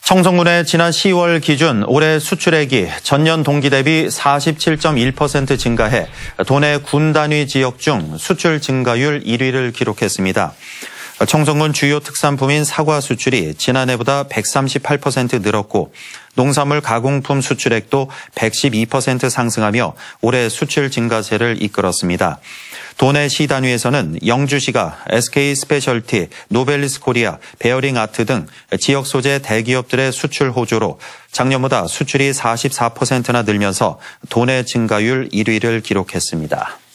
청송군의 지난 10월 기준 올해 수출액이 전년 동기 대비 47.1% 증가해 도내 군 단위 지역 중 수출 증가율 1위를 기록했습니다. 청송군 주요 특산품인 사과 수출이 지난해보다 138% 늘었고 농산물 가공품 수출액도 112% 상승하며 올해 수출 증가세를 이끌었습니다. 도내 시 단위에서는 영주시가 SK 스페셜티, 노벨리스 코리아, 베어링 아트 등 지역 소재 대기업들의 수출 호조로 작년보다 수출이 44%나 늘면서 도내 증가율 1위를 기록했습니다.